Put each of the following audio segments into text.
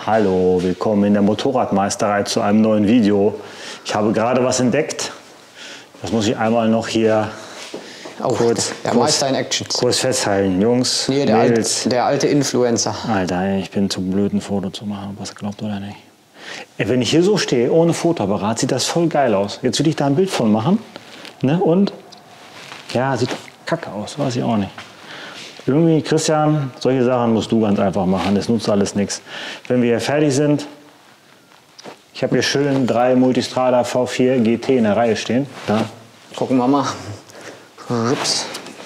Hallo, willkommen in der Motorradmeisterei zu einem neuen Video. Ich habe gerade was entdeckt. Das muss ich einmal noch hier kurz Meister in Action. Kurz festhalten. Jungs, nee, der alte Influencer. Alter, ey, ich bin zu blöd, ein Foto zu machen, ob was glaubt oder nicht. Ey, wenn ich hier so stehe, ohne Fotoapparat, sieht das voll geil aus. Jetzt will ich da ein Bild von machen. Ne? Und? Ja, sieht kacke aus, weiß ich auch nicht. Irgendwie, Christian, solche Sachen musst du ganz einfach machen, das nutzt alles nichts. Wenn wir hier fertig sind, ich habe hier schön 3 Multistrada V4 GT in der Reihe stehen. Da. Gucken wir mal. Ups.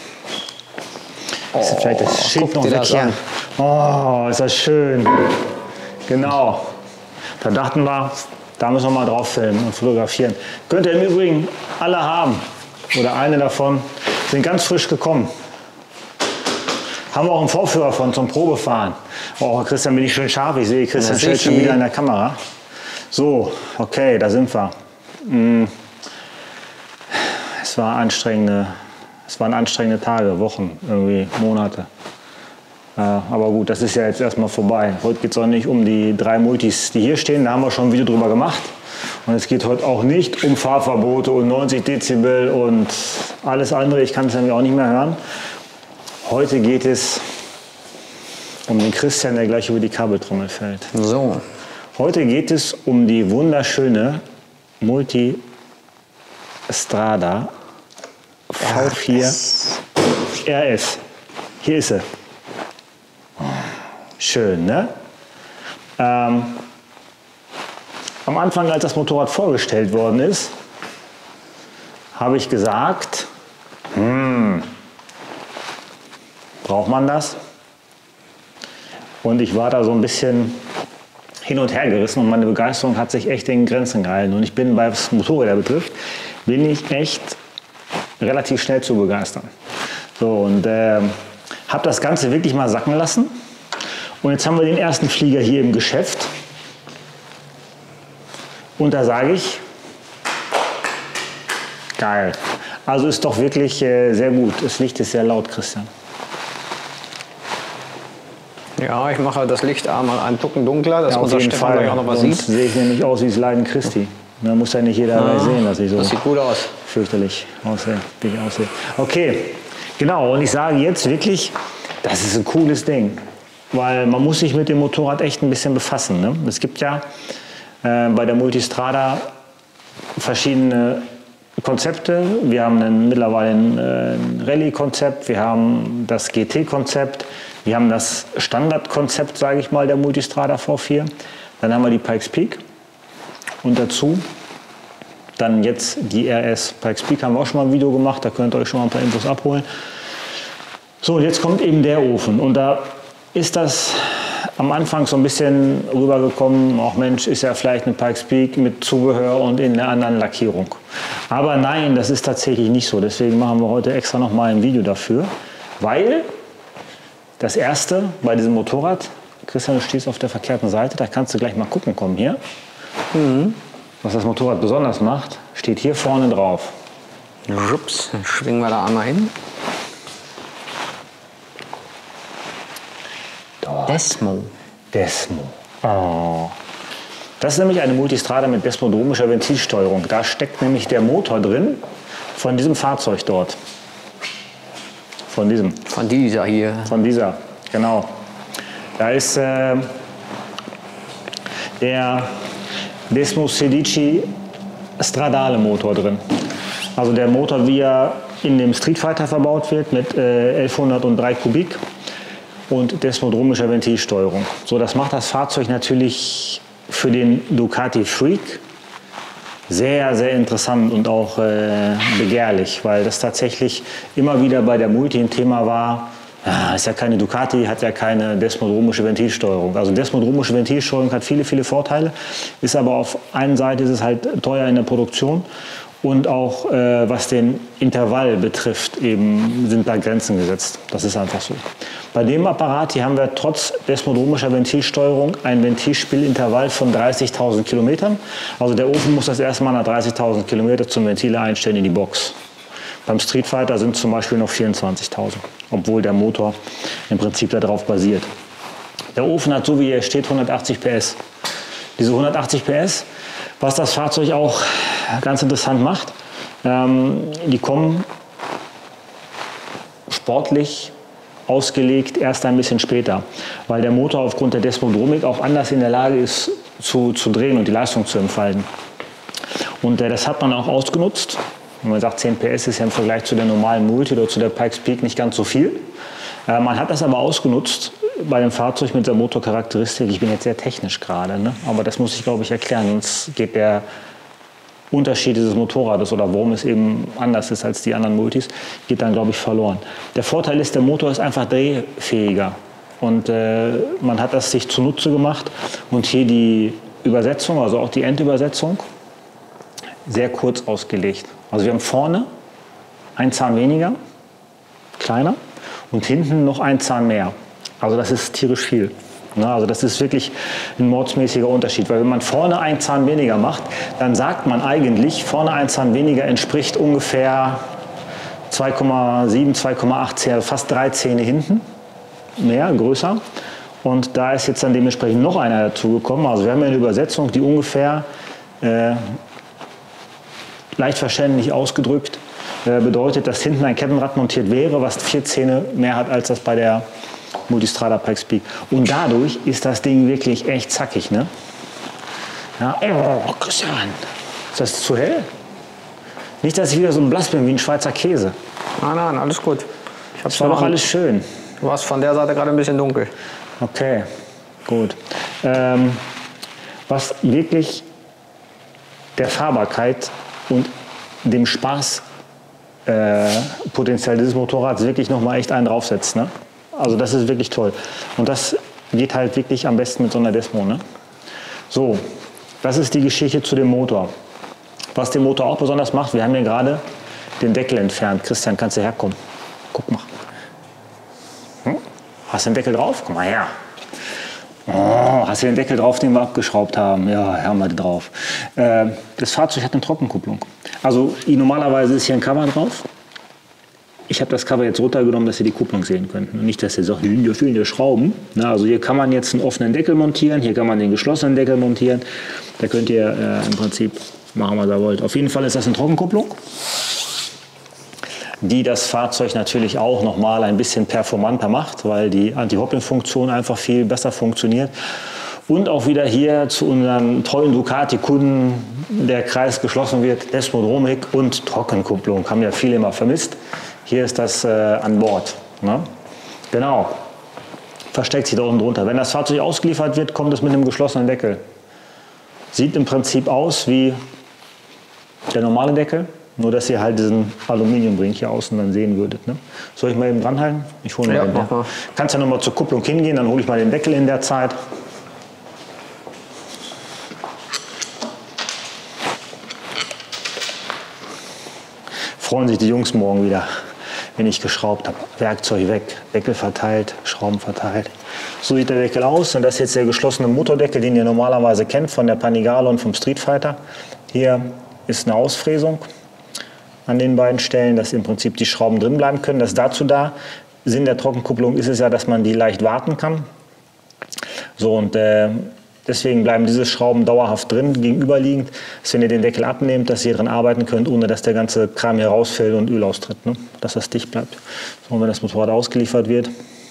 Ist vielleicht das Schild noch weg hier. Oh, ist das schön. Genau. Da dachten wir, da müssen wir mal drauf filmen und fotografieren. Könnt ihr im Übrigen alle haben. Oder eine davon. Sind ganz frisch gekommen. Haben wir auch einen Vorführer von zum Probefahren. Oh, Christian, bin ich schön scharf. Ich sehe, Christian stellt schon wieder in der Kamera. So, okay, da sind wir. Es waren anstrengende Tage, Wochen, irgendwie Monate. Aber gut, das ist ja jetzt erstmal vorbei. Heute geht es auch nicht um die 3 Multis, die hier stehen. Da haben wir schon ein Video drüber gemacht. Und es geht heute auch nicht um Fahrverbote und 90 Dezibel und alles andere. Ich kann es nämlich auch nicht mehr hören. Heute geht es um den Christian, der gleich über die Kabeltrommel fällt. So. Heute geht es um die wunderschöne Multistrada V4 RS. Hier ist sie. Schön, ne? Am Anfang, als das Motorrad vorgestellt worden ist, habe ich gesagt, braucht man das? Und ich war da so ein bisschen hin und her gerissen und meine Begeisterung hat sich echt in Grenzen gehalten. Und ich bin, was Motorräder betrifft, bin ich echt relativ schnell zu begeistern. So, und habe das Ganze wirklich mal sacken lassen. Und jetzt haben wir den ersten Flieger hier im Geschäft. Und da sage ich, geil. Also ist doch wirklich sehr gut. Das Licht ist sehr laut, Christian. Ja, ich mache das Licht einmal einen Tucken dunkler, dass ja, unser Stefan gleich auch noch was sieht. Sehe ich nämlich aus wie das Leiden Christi. Da muss ja nicht jeder sehen, dass ich so das sieht gut aus. Fürchterlich aussehe. Okay, genau. Und ich sage jetzt wirklich, das ist ein cooles Ding. Weil man muss sich mit dem Motorrad echt ein bisschen befassen. Ne? Es gibt ja bei der Multistrada verschiedene Konzepte. Wir haben mittlerweile ein Rallye-Konzept, wir haben das GT-Konzept, wir haben das Standard-Konzept, sage ich mal, der Multistrada V4. Dann haben wir die Pikes Peak und dazu dann jetzt die RS. Pikes Peak haben wir auch schon mal ein Video gemacht, da könnt ihr euch schon mal ein paar Infos abholen. So, und jetzt kommt eben der Ofen und da ist das am Anfang so ein bisschen rübergekommen, auch Mensch, ist ja vielleicht eine Pikes Peak mit Zubehör und in einer anderen Lackierung. Aber nein, das ist tatsächlich nicht so. Deswegen machen wir heute extra noch mal ein Video dafür, weil das erste bei diesem Motorrad, Christian, du stehst auf der verkehrten Seite, da kannst du gleich mal gucken kommen hier. Was das Motorrad besonders macht, steht hier vorne drauf. Ups, dann schwingen wir da einmal hin. Desmo. Oh. Das ist nämlich eine Multistrada mit desmodromischer Ventilsteuerung. Da steckt nämlich der Motor drin von diesem Fahrzeug dort. Von diesem. Von dieser hier. Von dieser, genau. Da ist der Desmo Sedici Stradale Motor drin. Also der Motor, wie er in dem Street Fighter verbaut wird, mit 1103 Kubik. Und desmodromischer Ventilsteuerung. So, das macht das Fahrzeug natürlich für den Ducati Freak sehr, sehr interessant und auch begehrlich, weil das tatsächlich immer wieder bei der Multi ein Thema war. Ja, ist ja keine Ducati, hat ja keine desmodromische Ventilsteuerung. Also desmodromische Ventilsteuerung hat viele, viele Vorteile, ist aber auf einer Seite ist es halt teuer in der Produktion. Und auch was den Intervall betrifft, eben sind da Grenzen gesetzt. Das ist einfach so. Bei dem Apparat hier haben wir trotz desmodromischer Ventilsteuerung ein Ventilspielintervall von 30.000 Kilometern. Also der Ofen muss das erste Mal nach 30.000 Kilometer zum Ventil einstellen in die Box. Beim Street Fighter sind es zum Beispiel noch 24.000, obwohl der Motor im Prinzip darauf basiert. Der Ofen hat, so wie er steht, 180 PS. Diese 180 PS, was das Fahrzeug auch ganz interessant macht, die kommen sportlich ausgelegt erst ein bisschen später, weil der Motor aufgrund der Desmodromik auch anders in der Lage ist zu drehen und die Leistung zu entfalten. Und das hat man auch ausgenutzt. Wenn man sagt, 10 PS ist ja im Vergleich zu der normalen Multi oder zu der Pikes Peak nicht ganz so viel. Man hat das aber ausgenutzt bei dem Fahrzeug mit der Motorcharakteristik. Ich bin jetzt sehr technisch gerade, ne? Aber das muss ich, glaube ich, erklären. Sonst geht der Unterschied dieses Motorrades oder warum es eben anders ist als die anderen Multis, geht dann, glaube ich, verloren. Der Vorteil ist, der Motor ist einfach drehfähiger. Und man hat das sich zunutze gemacht. Und hier die Übersetzung, also auch die Endübersetzung, sehr kurz ausgelegt. Also wir haben vorne einen Zahn weniger, kleiner, und hinten noch einen Zahn mehr. Also das ist tierisch viel. Also das ist wirklich ein mordsmäßiger Unterschied. Weil wenn man vorne einen Zahn weniger macht, dann sagt man eigentlich, vorne ein Zahn weniger entspricht ungefähr 2,7, 2,8 Zähne, fast 3 Zähne hinten, mehr, größer. Und da ist jetzt dann dementsprechend noch einer dazugekommen. Also wir haben ja eine Übersetzung, die ungefähr leicht verständlich ausgedrückt bedeutet, dass hinten ein Kettenrad montiert wäre, was 4 Zähne mehr hat als das bei der Multistrada Pikes Peak. Und dadurch ist das Ding wirklich echt zackig, ne? Ja, oh, Christian, ist das zu hell? Nicht, dass ich wieder so ein Blass bin wie ein Schweizer Käse. Nein, nein, alles gut. Das war doch alles schön. Du warst von der Seite gerade ein bisschen dunkel. Okay, gut. Was wirklich der Fahrbarkeit und dem Spaßpotenzial dieses Motorrads wirklich nochmal echt einen draufsetzt, ne? Also das ist wirklich toll. Und das geht halt wirklich am besten mit so einer Desmo, ne? So, das ist die Geschichte zu dem Motor. Was den Motor auch besonders macht, wir haben hier gerade den Deckel entfernt. Christian, kannst du herkommen? Guck mal. Hast du den Deckel drauf? Komm mal her. Oh, hast du den Deckel drauf, den wir abgeschraubt haben? Ja, haben wir drauf. Das Fahrzeug hat eine Trockenkupplung. Also normalerweise ist hier ein Cover drauf. Ich habe das Cover jetzt runtergenommen, dass ihr die Kupplung sehen könnt. Und nicht, dass ihr sagt, hier fehlen ja Schrauben. Na, also hier kann man jetzt einen offenen Deckel montieren, hier kann man den geschlossenen Deckel montieren. Da könnt ihr im Prinzip machen, was ihr wollt. Auf jeden Fall ist das eine Trockenkupplung, die das Fahrzeug natürlich auch nochmal ein bisschen performanter macht, weil die Anti-Hopping-Funktion einfach viel besser funktioniert. Und auch wieder hier zu unseren tollen Ducati-Kunden der Kreis geschlossen wird, Desmodromik und Trockenkupplung. Haben ja viele immer vermisst. Hier ist das an Bord. Ne? Genau. Versteckt sich da unten drunter. Wenn das Fahrzeug ausgeliefert wird, kommt es mit einem geschlossenen Deckel. Sieht im Prinzip aus wie der normale Deckel, nur dass ihr halt diesen Aluminiumring hier außen dann sehen würdet. Ne? Soll ich mal eben dranhalten? Ich hole mal den. Ja. Kannst ja nochmal zur Kupplung hingehen, dann hole ich mal den Deckel in der Zeit. Freuen sich die Jungs morgen wieder, wenn ich geschraubt habe. Werkzeug weg, Deckel verteilt, Schrauben verteilt. So sieht der Deckel aus. Und das ist jetzt der geschlossene Motordeckel, den ihr normalerweise kennt von der Panigale und vom Street Fighter. Hier ist eine Ausfräsung an den beiden Stellen, dass im Prinzip die Schrauben drin bleiben können. Das ist dazu da. Sinn der Trockenkupplung ist es ja, dass man die leicht warten kann. So, und deswegen bleiben diese Schrauben dauerhaft drin, gegenüberliegend, dass wenn ihr den Deckel abnehmt, dass ihr drin arbeiten könnt, ohne dass der ganze Kram hier rausfällt und Öl austritt, ne? Dass das dicht bleibt. So, und wenn das Motorrad ausgeliefert wird,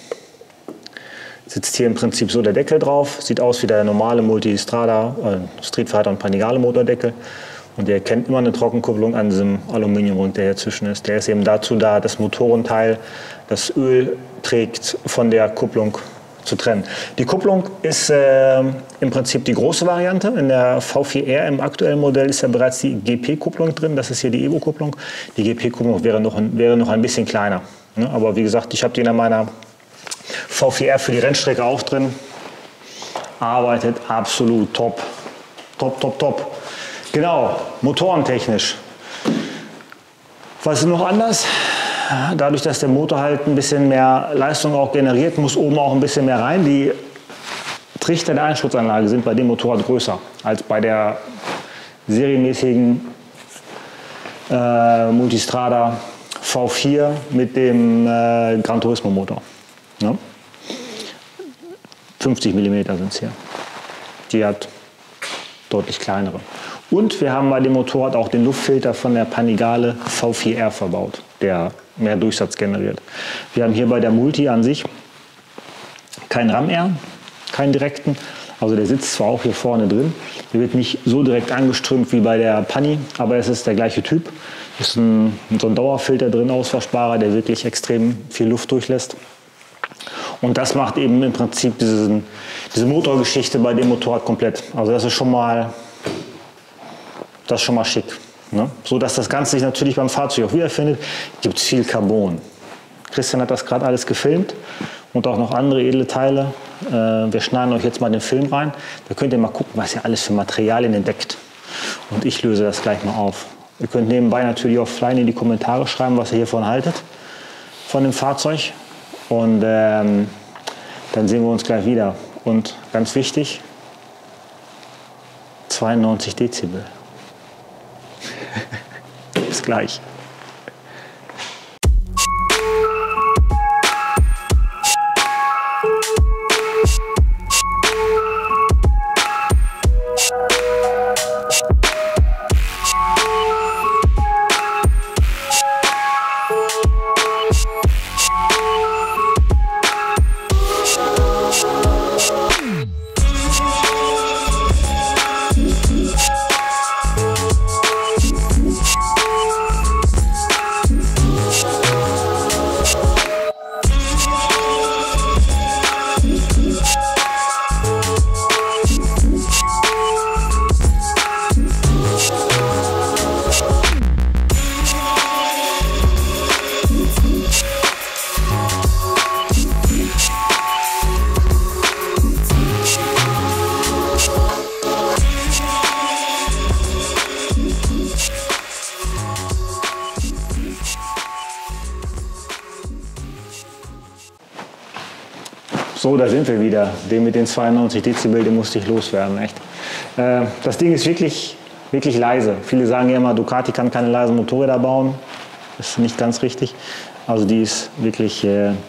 sitzt hier im Prinzip so der Deckel drauf. Sieht aus wie der normale Multistrada, Street Fighter und Panigale Motordeckel. Und ihr erkennt immer eine Trockenkupplung an diesem Aluminiumring, der hier zwischen ist. Der ist eben dazu da, das Motorenteil, das Öl trägt, von der Kupplung zu trennen. Die Kupplung ist im Prinzip die große Variante. In der V4R im aktuellen Modell ist ja bereits die GP-Kupplung drin. Das ist hier die Evo-Kupplung. Die GP-Kupplung wäre noch ein bisschen kleiner. Ne? Aber wie gesagt, ich habe die in meiner V4R für die Rennstrecke auch drin. Arbeitet absolut top. Top, top, top. Genau, motorentechnisch. Was ist noch anders? Dadurch, dass der Motor halt ein bisschen mehr Leistung auch generiert, muss oben auch ein bisschen mehr rein. Die Trichter der Einschutzanlage sind bei dem Motorrad größer als bei der serienmäßigen Multistrada V4 mit dem Gran Turismo Motor. Ja? 50 mm sind es hier. Die hat deutlich kleinere. Und wir haben bei dem Motorrad auch den Luftfilter von der Panigale V4R verbaut, der mehr Durchsatz generiert. Wir haben hier bei der Multi an sich keinen Ram-R, keinen direkten. Also der sitzt zwar auch hier vorne drin, der wird nicht so direkt angeströmt wie bei der Pani, aber es ist der gleiche Typ. Es ist so ein Dauerfilter drin, Austauschbarer, der wirklich extrem viel Luft durchlässt. Und das macht eben im Prinzip diese Motorgeschichte bei dem Motorrad komplett. Also das ist schon mal schick. Ne? So dass das Ganze sich natürlich beim Fahrzeug auch wiederfindet, gibt es viel Carbon. Christian hat das gerade alles gefilmt und auch noch andere edle Teile. Wir schneiden euch jetzt mal den Film rein. Da könnt ihr mal gucken, was ihr alles für Materialien entdeckt. Und ich löse das gleich mal auf. Ihr könnt nebenbei natürlich auch offline in die Kommentare schreiben, was ihr hiervon haltet, von dem Fahrzeug. Und dann sehen wir uns gleich wieder. Und ganz wichtig, 92 Dezibel. Bis gleich. So, da sind wir wieder. Den mit den 92 Dezibel, den musste ich loswerden, echt. Das Ding ist wirklich, wirklich leise. Viele sagen ja immer, Ducati kann keine leisen Motorräder bauen. Das ist nicht ganz richtig. Also die ist wirklich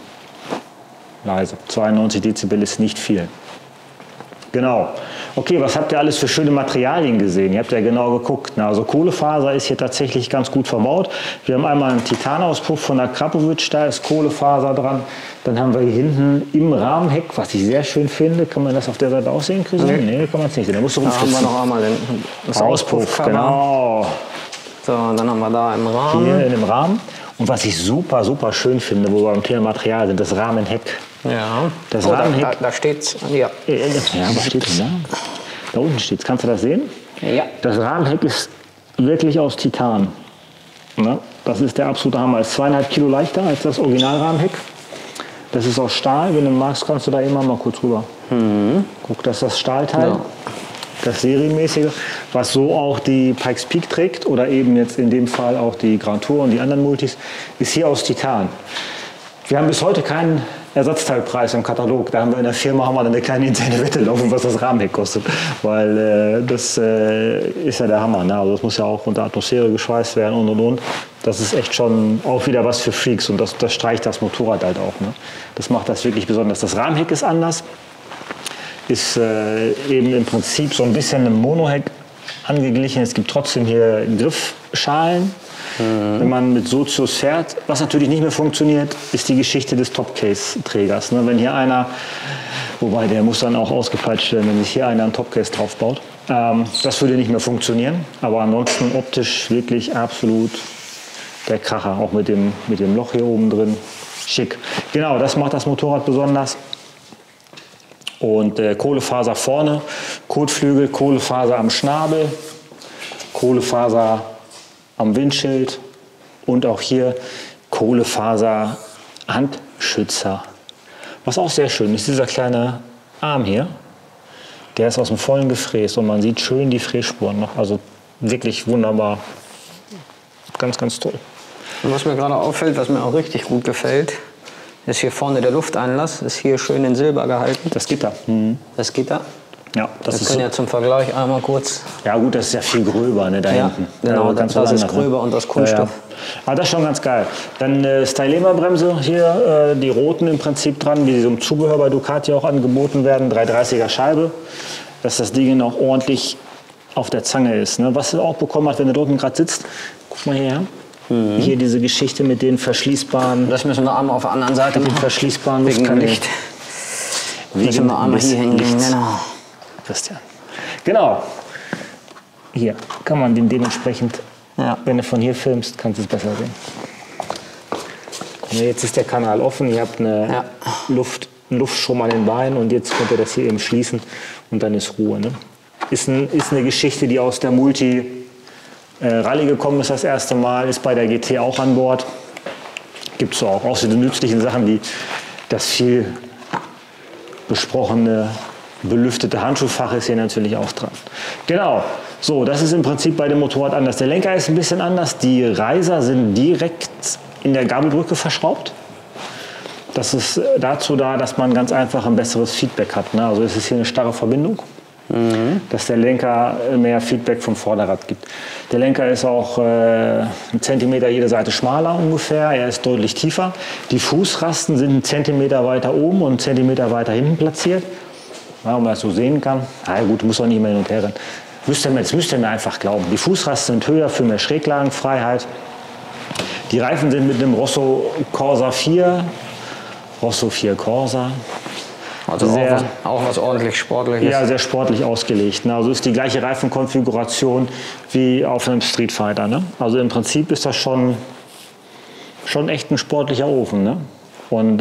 leise. 92 Dezibel ist nicht viel. Genau. Okay, was habt ihr alles für schöne Materialien gesehen? Ihr habt ja genau geguckt. Na, also Kohlefaser ist hier tatsächlich ganz gut verbaut. Wir haben einmal einen Titanauspuff von der Krapovic, da ist Kohlefaser dran. Dann haben wir hier hinten im Rahmenheck, was ich sehr schön finde. Kann man das auf der Seite auch sehen, Christian? Nee, kann man es nicht sehen. Da musst du haben wir noch einmal den Auspuff, genau. So, und dann haben wir da im Rahmen. Hier in dem Rahmen. Und was ich super, super schön finde, wo wir beim Thema Material sind, das Rahmenheck. Ja, das Rahmenheck. Da steht's. Ja, was steht denn da? Da unten steht's. Kannst du das sehen? Ja. Das Rahmenheck ist wirklich aus Titan. Ne? Das ist der absolute Hammer. Ist 2,5 Kilo leichter als das Originalrahmenheck. Das ist aus Stahl. Wenn du magst, kannst du da immer mal kurz rüber. Guck, das ist das Stahlteil. Ja. Das serienmäßige, was so auch die Pikes Peak trägt oder eben jetzt in dem Fall auch die Grand Tour und die anderen Multis, ist hier aus Titan. Wir haben bis heute keinen Ersatzteilpreis im Katalog. Da haben wir in der Firma dann eine kleine interne Wette laufen, was das Rahmenheck kostet. Weil das ist ja der Hammer. Ne? Also das muss ja auch unter Atmosphäre geschweißt werden und. Das ist echt schon auch wieder was für Freaks und das streicht das Motorrad halt auch. Ne? Das macht das wirklich besonders. Das Rahmenheck ist anders. Ist eben im Prinzip so ein bisschen einem Monoheck angeglichen. Es gibt trotzdem hier Griffschalen, wenn man mit Sozius fährt. Was natürlich nicht mehr funktioniert, ist die Geschichte des Topcase-Trägers. Ne? Wenn hier einer, wobei der muss dann auch ausgepeitscht werden, wenn sich hier einer einen Topcase draufbaut. Das würde nicht mehr funktionieren, aber ansonsten optisch wirklich absolut der Kracher, auch mit dem Loch hier oben drin. Schick. Genau, das macht das Motorrad besonders. Und Kohlefaser vorne, Kotflügel, Kohlefaser am Schnabel, Kohlefaser am Windschild und auch hier Kohlefaser Handschützer. Was auch sehr schön ist, dieser kleine Arm hier, der ist aus dem vollen gefräst und man sieht schön die Frässpuren noch. Also wirklich wunderbar, ganz, ganz toll. Und was mir gerade auffällt, was mir auch richtig gut gefällt, ist hier vorne der Lufteinlass, ist hier schön in Silber gehalten. Das Gitter. Das Gitter. Ja, Wir können ja zum Vergleich einmal kurz. Ja gut, das ist ja viel gröber, ne, da Ja, hinten. genau, ganz das ist anders, gröber und das Kunststoff. Ja. Das ist schon ganz geil. Dann Stylema-Bremse hier, die roten im Prinzip dran, die so im Zubehör bei Ducati auch angeboten werden. 330er Scheibe, dass das Ding auch ordentlich auf der Zange ist. Ne? Was du auch bekommen hast, wenn du dort gerade sitzt, guck mal her. Hier diese Geschichte mit den verschließbaren. Das müssen wir einmal auf der anderen Seite mit den machen. verschließbaren Wegen dem Luftkanälen. Licht. Müssen wir einmal hier hingehen. Lichts. Genau. Christian. Genau. Hier kann man den dementsprechend, wenn du von hier filmst, kannst du es besser sehen. Jetzt ist der Kanal offen, ihr habt eine Luftstrom an den Beinen und jetzt könnt ihr das hier eben schließen und dann ist Ruhe. Ne? Ist eine Geschichte, die aus der Multi-Rallye gekommen ist das erste Mal, ist bei der GT auch an Bord. Gibt es auch so die nützlichen Sachen wie das viel besprochene belüftete Handschuhfach ist hier natürlich auch dran. Genau, so, das ist im Prinzip bei dem Motorrad anders. Der Lenker ist ein bisschen anders. Die Reiser sind direkt in der Gabelbrücke verschraubt. Das ist dazu da, dass man ganz einfach ein besseres Feedback hat. Ne? Also es ist hier eine starre Verbindung, dass der Lenker mehr Feedback vom Vorderrad gibt. Der Lenker ist auch 1 Zentimeter jede Seite schmaler ungefähr. Er ist deutlich tiefer. Die Fußrasten sind 1 Zentimeter weiter oben und 1 Zentimeter weiter hinten platziert. Ja, und man das so sehen kann. Na gut, muss auch nicht mehr hin und her rennen. Das müsst ihr mir einfach glauben. Die Fußrasten sind höher für mehr Schräglagenfreiheit. Die Reifen sind mit einem Rosso Corsa 4, Rosso 4 Corsa. Also auch was ordentlich Sportliches. Ja, sehr sportlich ausgelegt. Ne? Also ist die gleiche Reifenkonfiguration wie auf einem Street Fighter. Ne? Also im Prinzip ist das schon echt ein sportlicher Ofen. Ne? Und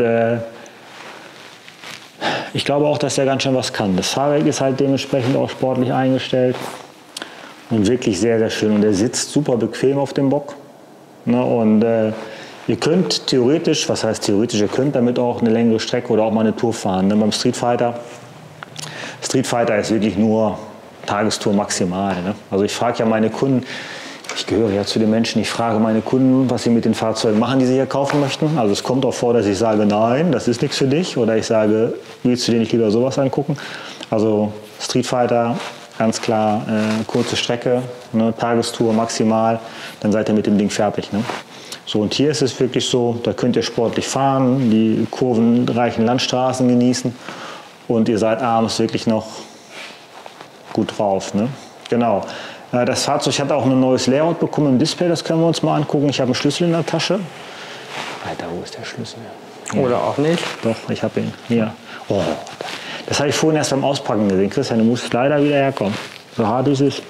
ich glaube auch, dass der ganz schön was kann. Das Fahrwerk ist halt dementsprechend auch sportlich eingestellt und wirklich sehr, sehr schön. Und der sitzt super bequem auf dem Bock. Ne? Und ihr könnt theoretisch, was heißt theoretisch, ihr könnt damit auch eine längere Strecke oder auch mal eine Tour fahren. Ne? Beim Street Fighter ist wirklich nur Tagestour maximal. Ne? Also ich frage ja meine Kunden, ich gehöre ja zu den Menschen, ich frage meine Kunden, was sie mit den Fahrzeugen machen, die sie hier kaufen möchten. Also es kommt auch vor, dass ich sage, nein, das ist nichts für dich. Oder ich sage, willst du dir nicht lieber sowas angucken? Also Street Fighter, ganz klar, kurze Strecke, ne, Tagestour maximal, dann seid ihr mit dem Ding fertig. Ne? So, und hier ist es wirklich so, da könnt ihr sportlich fahren, die kurvenreichen Landstraßen genießen und ihr seid abends wirklich noch gut drauf. Ne? Genau. Das Fahrzeug hat auch ein neues Layout bekommen im Display, das können wir uns mal angucken. Ich habe einen Schlüssel in der Tasche. Alter, wo ist der Schlüssel? Ja. Oder auch nicht. Doch, ich habe ihn. Hier. Oh, das habe ich vorhin erst beim Auspacken gesehen. Christian, du musst leider wieder herkommen. So hart ist es.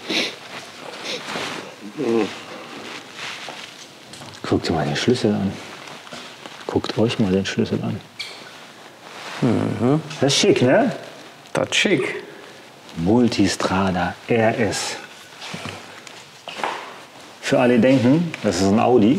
Guckt dir mal den Schlüssel an. Guckt euch mal den Schlüssel an. Das ist schick, ne? Das ist schick. Multistrada RS. Für alle denken, das ist ein Audi.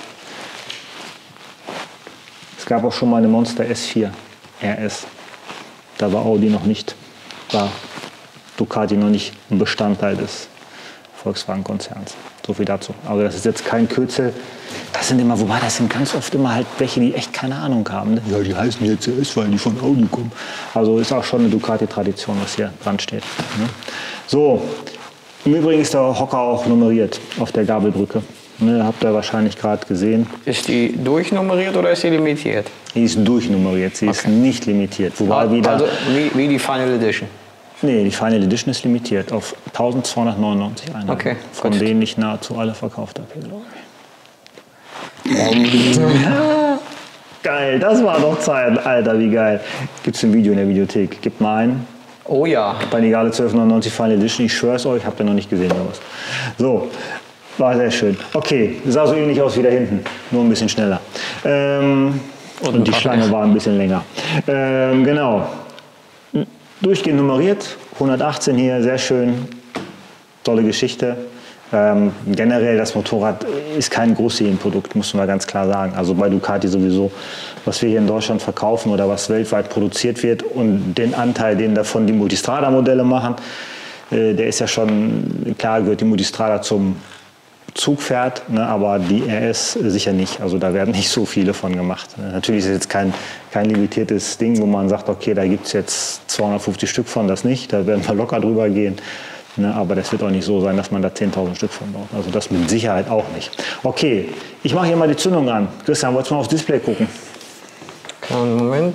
Es gab auch schon mal eine Monster S4 RS. Da war Audi noch nicht, war Ducati noch nicht ein Bestandteil des Volkswagen-Konzerns. So viel dazu. Also das ist jetzt kein Kürzel. Das sind immer, wobei das sind ganz oft immer halt welche, die echt keine Ahnung haben. Ne? Ja, die heißen jetzt RS, weil die von Audi kommen. Also ist auch schon eine Ducati-Tradition, was hier dran steht. Ne? So, im Übrigen ist der Hocker auch nummeriert auf der Gabelbrücke. Ne, habt ihr wahrscheinlich gerade gesehen. Ist die durchnummeriert oder ist sie limitiert? Die ist durchnummeriert, sie ist nicht limitiert. Wobei wieder, also wie die Final Edition? Nee, die Final Edition ist limitiert auf 1299 Einheiten. Okay, von gut. denen ich nahezu alle verkauft habe, glaube ich. Geil, das war doch Zeit, Alter, wie geil. Gibt's ein Video in der Videothek? Gebt mal ein. Oh ja. Panigale 1299 Final Edition, ich schwör's euch, habt ihr noch nicht gesehen oder was. So, war sehr schön. Okay, sah so ähnlich aus wie da hinten, nur ein bisschen schneller. Und die Schlange war ein bisschen länger. Genau. Durchgehend nummeriert, 118 hier, sehr schön, tolle Geschichte. Generell, das Motorrad ist kein Großserienprodukt, muss man ganz klar sagen. Also bei Ducati sowieso, was wir hier in Deutschland verkaufen oder was weltweit produziert wird und den Anteil, den davon die Multistrada-Modelle machen, der ist ja schon, klar gehört die Multistrada zum Zug fährt, ne, aber die RS sicher nicht. Also da werden nicht so viele von gemacht. Natürlich ist es jetzt kein limitiertes Ding, wo man sagt, okay, da gibt es jetzt 250 Stück von, das nicht. Da werden wir locker drüber gehen. Ne, aber das wird auch nicht so sein, dass man da 10.000 Stück von baut. Also das mit Sicherheit auch nicht. Okay, ich mache hier mal die Zündung an. Christian, wolltest du mal aufs Display gucken? Kleinen Moment.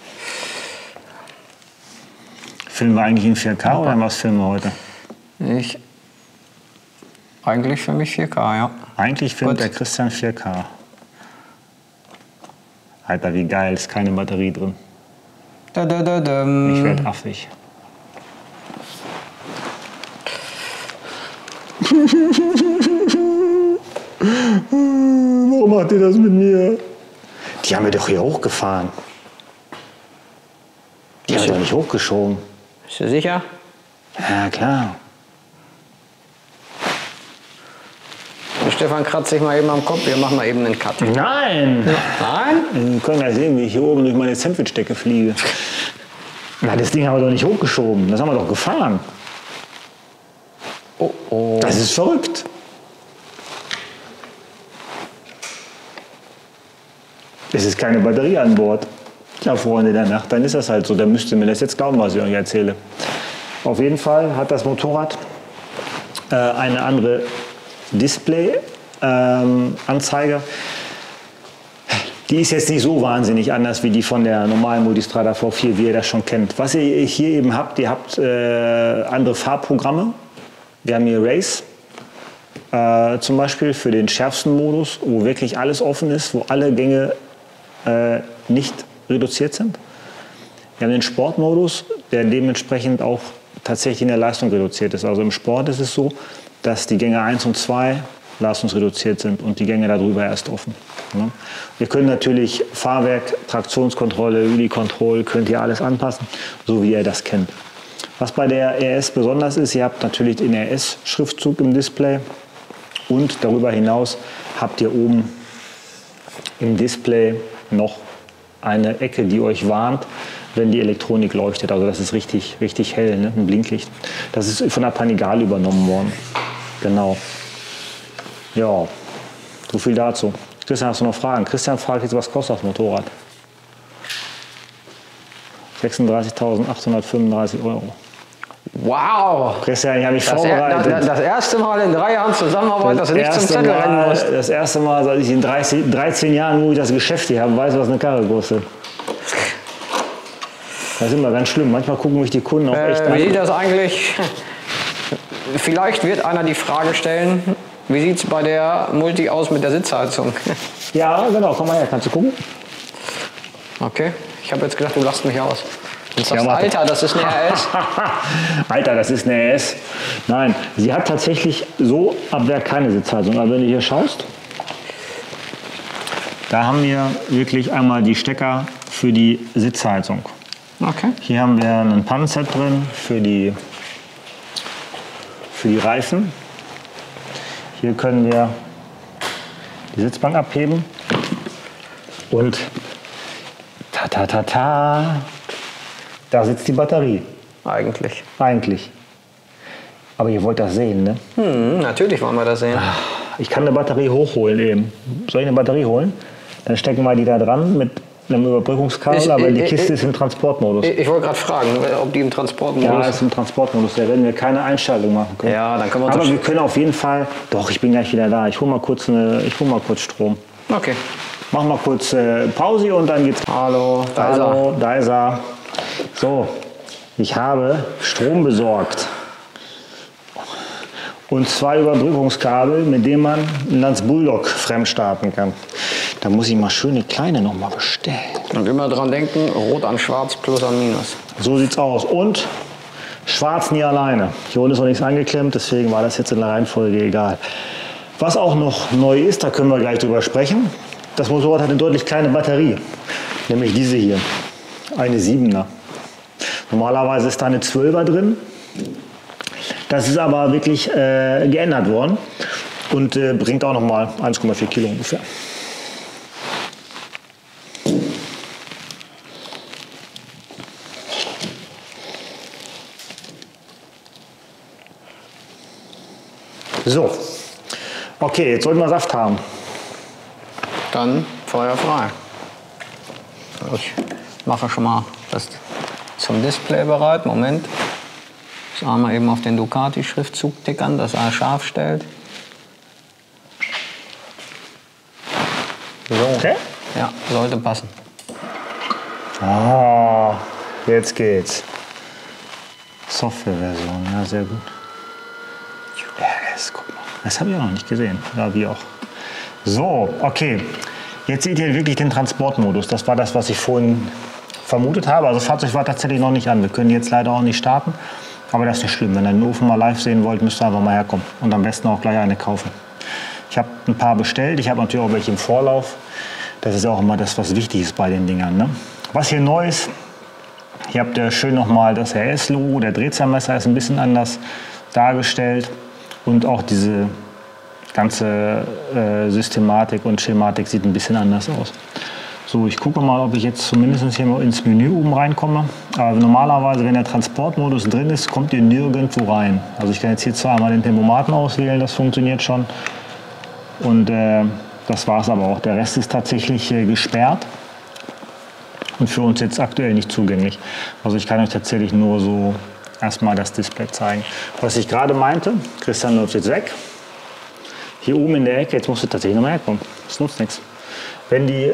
Filmen wir eigentlich in 4K oder was filmen wir heute? Eigentlich für mich 4K, ja. Eigentlich filmt Gut. der Christian 4K. Alter, wie geil, ist keine Batterie drin. Ich werde affig. Warum macht ihr das mit mir? Die haben wir doch hier hochgefahren. Die haben wir doch nicht hochgeschoben. Bist du sicher? Ja, klar. Stefan kratzt sich mal eben am Kopf, wir machen mal eben einen Cut. Nein! Nein? Wir können gleich sehen, wie ich hier oben durch meine Sandwichdecke fliege. Na, das Ding haben wir doch nicht hochgeschoben. Das haben wir doch gefahren. Oh, oh. Das ist verrückt. Es ist keine Batterie an Bord. Ja, Freunde der Nacht, dann ist das halt so. Dann müsst ihr mir das jetzt glauben, was ich euch erzähle. Auf jeden Fall hat das Motorrad eine andere Display-Anzeige. Die ist jetzt nicht so wahnsinnig anders wie die von der normalen Multistrada V4, wie ihr das schon kennt. Was ihr hier eben habt, ihr habt andere Farbprogramme. Wir haben hier Race, zum Beispiel für den schärfsten Modus, wo wirklich alles offen ist, wo alle Gänge nicht reduziert sind. Wir haben den Sportmodus, der dementsprechend auch tatsächlich in der Leistung reduziert ist. Also im Sport ist es so, dass die Gänge 1 und 2 leistungsreduziert sind und die Gänge darüber erst offen. Ne? Wir können natürlich Fahrwerk, Traktionskontrolle, Wheelie-Control, könnt ihr alles anpassen, so wie ihr das kennt. Was bei der RS besonders ist, ihr habt natürlich den RS-Schriftzug im Display und darüber hinaus habt ihr oben im Display noch eine Ecke, die euch warnt, wenn die Elektronik leuchtet. Also das ist richtig, richtig hell, ne? Ein Blinklicht. Das ist von der Panigale übernommen worden. Genau. Ja, so viel dazu. Christian, hast du noch Fragen? Christian fragt jetzt, was kostet das Motorrad? 36.835 €. Wow! Christian, ich habe mich vorbereitet. Das erste Mal in 3 Jahren Zusammenarbeit, dass du nicht zum Zettel rennen musst. Das erste Mal, seit ich in 13 Jahren, wo ich das Geschäft hier habe, weiß, was eine Karre kostet. Das ist immer ganz schlimm. Manchmal gucken mich die Kunden auch echt an. Wie sieht das eigentlich? Vielleicht wird einer die Frage stellen, wie sieht es bei der Multi aus mit der Sitzheizung? Ja, genau. Komm mal her. Kannst du gucken? Okay. Ich habe jetzt gedacht, du lachst mich aus. Du sagst, Ja, Alter, das ist eine RS. Alter, das ist eine RS. Nein, sie hat tatsächlich so ab Werk keine Sitzheizung. Aber wenn du hier schaust, da haben wir wirklich einmal die Stecker für die Sitzheizung. Okay. Hier haben wir ein Pannenset drin für die Reifen. Hier können wir die Sitzbank abheben und da sitzt die Batterie. Eigentlich. Eigentlich. Aber ihr wollt das sehen, ne? Natürlich wollen wir das sehen. Ich kann eine Batterie hochholen eben. Soll ich eine Batterie holen? Dann stecken wir die da dran mit einem Überbrückungskabel, aber die Kiste ist im Transportmodus. Ich wollte gerade fragen, ob die im Transportmodus Ja, ist im Transportmodus. Da werden wir keine Einstellung machen können. Ja, dann können wir Aber wir können auf jeden Fall. Doch, ich bin gleich wieder da. Ich hole mal kurz Strom. Okay. Mach mal kurz Pause und dann geht's. Hallo, da ist er. Hallo, da ist er. So, ich habe Strom besorgt. Und 2 Überbrückungskabel, mit denen man einen Lanz Bulldog fremdstarten kann. Da muss ich mal schön die kleine noch mal bestellen. Und immer dran denken, rot an schwarz, plus an minus. So sieht's aus. Und schwarz nie alleine. Hier unten ist noch nichts angeklemmt, deswegen war das jetzt in der Reihenfolge egal. Was auch noch neu ist, da können wir gleich drüber sprechen. Das Motorrad hat eine deutlich kleine Batterie. Nämlich diese hier. Eine 7er. Normalerweise ist da eine 12er drin. Das ist aber wirklich geändert worden und bringt auch noch mal 1,4 Kilo ungefähr. So, Okay, jetzt sollten wir Saft haben. Dann Feuer frei. Ich mache schon mal das zum Display bereit. Moment. Das einmal eben auf den Ducati-Schriftzug tickern, dass er scharf stellt. So. Okay. Ja, sollte passen. Ah, jetzt geht's. Softwareversion, ja, sehr gut. Yes, guck mal. Das habe ich auch noch nicht gesehen. Ja, wie auch. So, okay. Jetzt seht ihr wirklich den Transportmodus. Das war das, was ich vorhin vermutet habe. Also das Fahrzeug war tatsächlich noch nicht an. Wir können jetzt leider auch nicht starten. Aber das ist nicht schlimm. Wenn ihr den Ofen mal live sehen wollt, müsst ihr einfach mal herkommen. Und am besten auch gleich eine kaufen. Ich habe ein paar bestellt. Ich habe natürlich auch welche im Vorlauf. Das ist auch immer das, was wichtig ist bei den Dingern. Ne? Was hier neu ist, hier habt ihr schön nochmal das RS-Logo. Der Drehzahlmesser ist ein bisschen anders dargestellt. Und auch diese ganze Systematik und Schematik sieht ein bisschen anders aus. So, ich gucke mal, ob ich jetzt zumindest hier mal ins Menü oben reinkomme. Aber normalerweise, wenn der Transportmodus drin ist, kommt ihr nirgendwo rein. Also ich kann jetzt hier zwar einmal den Tempomaten auswählen, das funktioniert schon. Und das war es aber auch. Der Rest ist tatsächlich gesperrt und für uns jetzt aktuell nicht zugänglich. Also ich kann euch tatsächlich nur so erstmal das Display zeigen. Was ich gerade meinte, Christian läuft jetzt weg. Hier oben in der Ecke, jetzt musst du tatsächlich noch mal herkommen. Das nutzt nichts. Wenn die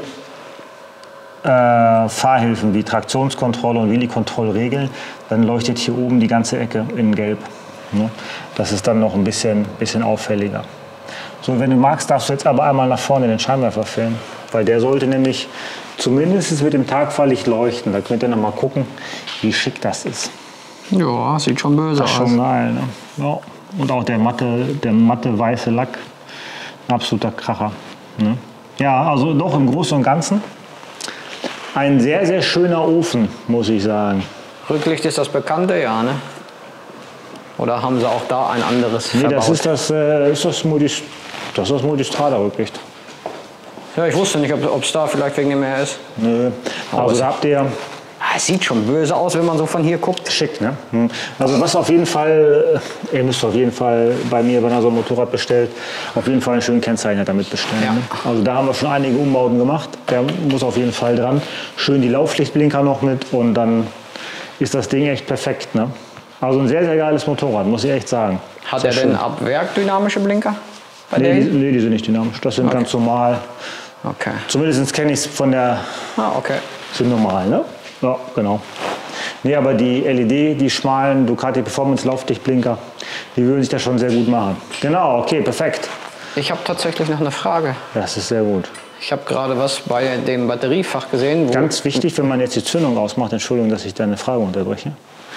Fahrhilfen wie Traktionskontrolle und Wheelie-Control regeln, dann leuchtet hier oben die ganze Ecke in Gelb. Das ist dann noch ein bisschen auffälliger. So, wenn du magst, darfst du jetzt aber einmal nach vorne den Scheinwerfer filmen, weil der sollte nämlich zumindest mit dem Tagfahrlicht leuchten. Da könnt ihr noch mal gucken, wie schick das ist. Ja, sieht schon böse aus. Das ist schon geil, ne? Ja. Und auch der matte weiße Lack, ein absoluter Kracher. Ne? Ja, also doch im Großen und Ganzen ein sehr, sehr schöner Ofen, muss ich sagen. Rücklicht ist das bekannte, ja, ne? Oder haben sie auch da ein anderes Nee, verbaut? das ist das Multistrada-Rücklicht. Ja, ich wusste nicht, ob es da vielleicht wegen dem RS. Nö. Also da habt ihr... Es sieht schon böse aus, wenn man so von hier guckt. Schick, ne? Also was auf jeden Fall, ihr müsst auf jeden Fall bei mir, wenn ihr so ein Motorrad bestellt, auf jeden Fall einen schönen Kennzeichner damit bestellen. Ja. Ne? Also da haben wir schon einige Umbauten gemacht. Der muss auf jeden Fall dran. Schön die Lauflichtblinker noch mit und dann ist das Ding echt perfekt. Ne? Also ein sehr, sehr geiles Motorrad, muss ich echt sagen. Hat er denn ab Werk dynamische Blinker? Bei der Nee, hier? die sind nicht dynamisch. Das sind ganz normal. Okay. Zumindest kenne ich es von der... Okay. Sind normal, ne? Ja, genau. Nee, aber die LED, die schmalen Ducati Performance Lauflichtblinker, die würden sich da schon sehr gut machen. Genau, okay, perfekt. Ich habe tatsächlich noch eine Frage. Das ist sehr gut. Ich habe gerade was bei dem Batteriefach gesehen. Wo Ganz wichtig, wenn man jetzt die Zündung ausmacht, Entschuldigung, dass ich deine Frage unterbreche.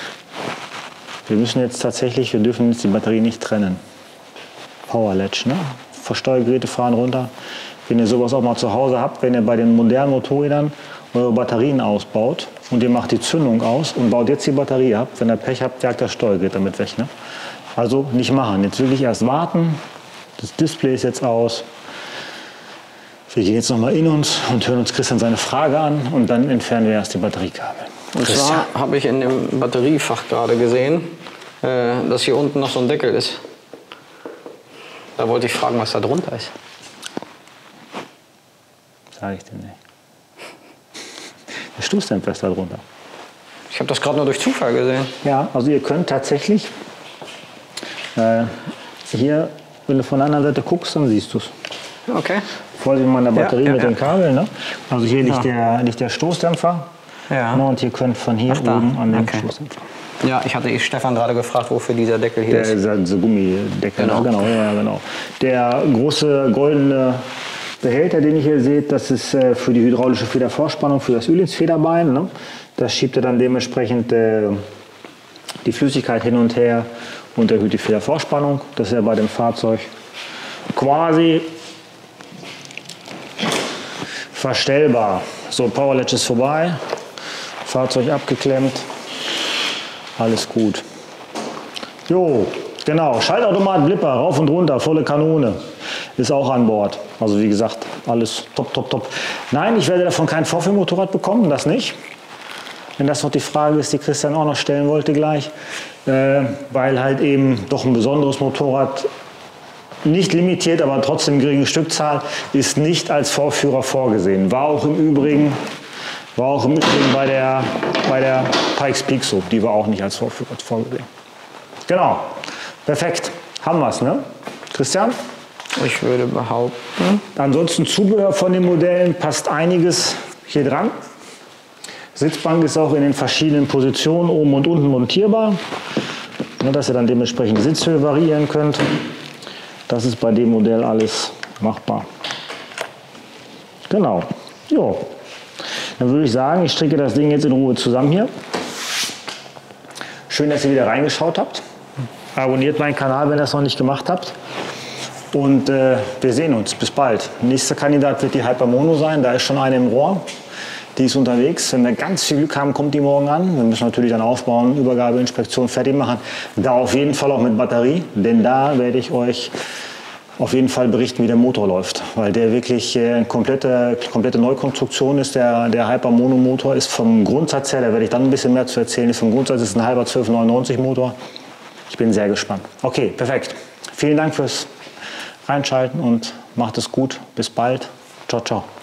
Wir müssen jetzt tatsächlich, wir dürfen jetzt die Batterie nicht trennen. Power Latch, ne? Versteuergeräte fahren runter. Wenn ihr sowas auch mal zu Hause habt, wenn ihr bei den modernen Motorrädern eure Batterien ausbaut und ihr macht die Zündung aus und baut jetzt die Batterie ab, wenn ihr Pech habt, jagt das Steuergerät damit weg. Ne? Also nicht machen. Jetzt wirklich erst warten. Das Display ist jetzt aus. Wir gehen jetzt noch mal in uns und hören uns Christian seine Frage an und dann entfernen wir erst die Batteriekabel. Und zwar habe ich in dem Batteriefach gerade gesehen, dass hier unten noch so ein Deckel ist. Da wollte ich fragen, was da drunter ist. Sag ich dir nicht. Der Stoßdämpfer ist da drunter. Ich habe das gerade nur durch Zufall gesehen. Ja, also ihr könnt tatsächlich hier, wenn du von der anderen Seite guckst, dann siehst du es. Okay. Vorsicht mal an der Batterie mit den Kabeln. Ne? Also hier liegt der Stoßdämpfer. Ja. Ne? Und ihr könnt von hier da. oben an den Okay. Stoßdämpfer. Ja, ich hatte Stefan gerade gefragt, wofür dieser Deckel hier Der ist. ist so Gummideckel. Genau. Genau. Der große goldene Behälter, den ihr hier seht, das ist für die hydraulische Federvorspannung, für das Öl ins Federbein. Ne? Das schiebt ihr dann dementsprechend die Flüssigkeit hin und her und erhöht die Federvorspannung. Das ist ja bei dem Fahrzeug quasi verstellbar. So, Power Latch ist vorbei, Fahrzeug abgeklemmt, alles gut. Jo, genau, Schaltautomat, Blipper, rauf und runter, volle Kanone, ist auch an Bord. Also wie gesagt, alles top. Nein, ich werde davon kein Vorführmotorrad bekommen, das nicht. Wenn das noch die Frage ist, die Christian auch noch stellen wollte gleich, weil halt eben doch ein besonderes Motorrad nicht limitiert, aber trotzdem geringe Stückzahl, ist nicht als Vorführer vorgesehen. War auch im Übrigen bei der Pikes Peak so. Die war auch nicht als Vorführer vorgesehen. Genau. Perfekt. Haben wir es, ne? Christian? Ich würde behaupten. Ansonsten Zubehör von den Modellen passt einiges hier dran. Sitzbank ist auch in den verschiedenen Positionen oben und unten montierbar, ne, dass ihr dann dementsprechend die Sitzhöhe variieren könnt. Das ist bei dem Modell alles machbar. Genau. Jo. Dann würde ich sagen, ich stricke das Ding jetzt in Ruhe zusammen hier. Schön, dass ihr wieder reingeschaut habt. Abonniert meinen Kanal, wenn ihr das noch nicht gemacht habt. Und wir sehen uns. Bis bald. Nächster Kandidat wird die Hypermono sein. Da ist schon eine im Rohr. Die ist unterwegs. Wenn wir ganz viel Glück haben, kommt die morgen an. Wir müssen natürlich dann aufbauen, Übergabe, Inspektion fertig machen. Da auf jeden Fall auch mit Batterie. Denn da werde ich euch auf jeden Fall berichten, wie der Motor läuft. Weil der wirklich eine komplette Neukonstruktion ist. Der Hypermono Motor ist vom Grundsatz her, da werde ich dann ein bisschen mehr zu erzählen, ist vom Grundsatz ist ein halber 1299 Motor. Ich bin sehr gespannt. Okay, perfekt. Vielen Dank fürs Reinschalten und macht es gut. Bis bald. Ciao, ciao.